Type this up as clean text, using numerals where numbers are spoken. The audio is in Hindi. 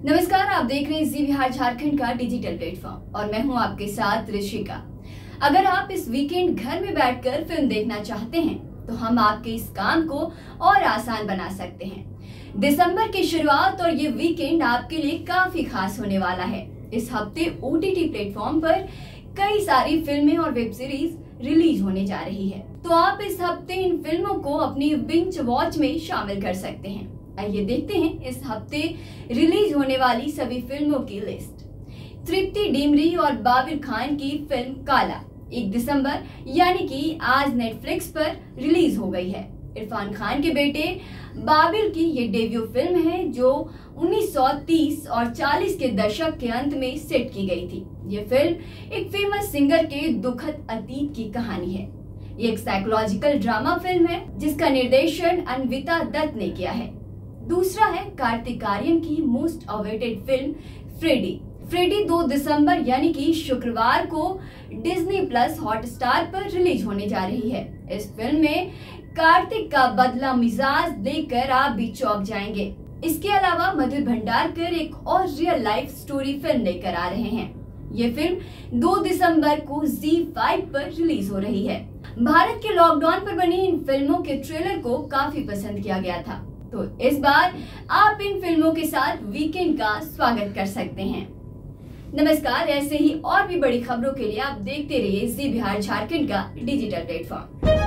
नमस्कार, आप देख रहे हैं जी बिहार झारखंड का डिजिटल प्लेटफॉर्म और मैं हूं आपके साथ ऋषिका। अगर आप इस वीकेंड घर में बैठकर फिल्म देखना चाहते हैं तो हम आपके इस काम को और आसान बना सकते हैं। दिसंबर की शुरुआत और ये वीकेंड आपके लिए काफी खास होने वाला है। इस हफ्ते OTT प्लेटफॉर्म पर कई सारी फिल्में और वेब सीरीज रिलीज होने जा रही है, तो आप इस हफ्ते इन फिल्मों को अपनी बिंज वॉच में शामिल कर सकते हैं। आइए देखते हैं इस हफ्ते रिलीज होने वाली सभी फिल्मों की लिस्ट। तृप्ति डिमरी और बाबिर खान की फिल्म काला 1 दिसंबर यानी कि आज नेटफ्लिक्स पर रिलीज हो गई है। इरफान खान के बेटे बाबिर की ये डेब्यू फिल्म है जो 1930 और 40 के दशक के अंत में सेट की गई थी। ये फिल्म एक फेमस सिंगर के दुखद अतीत की कहानी है। ये एक साइकोलॉजिकल ड्रामा फिल्म है जिसका निर्देशन अन्विता दत्त ने किया है। दूसरा है कार्तिक आर्यन की मोस्ट अवेटेड फिल्म फ्रेडी 2 दिसंबर यानी कि शुक्रवार को डिज्नी प्लस हॉटस्टार पर रिलीज होने जा रही है। इस फिल्म में कार्तिक का बदला मिजाज देखकर आप भी चौंक जाएंगे। इसके अलावा मधुर भंडारकर एक और रियल लाइफ स्टोरी फिल्म लेकर आ रहे हैं। ये फिल्म 2 दिसंबर को ZEE5 पर रिलीज हो रही है। भारत के लॉकडाउन पर बनी इन फिल्मों के ट्रेलर को काफी पसंद किया गया था, तो इस बार आप इन फिल्मों के साथ वीकेंड का स्वागत कर सकते हैं। नमस्कार, ऐसे ही और भी बड़ी खबरों के लिए आप देखते रहिए जी बिहार झारखंड का डिजिटल प्लेटफॉर्म।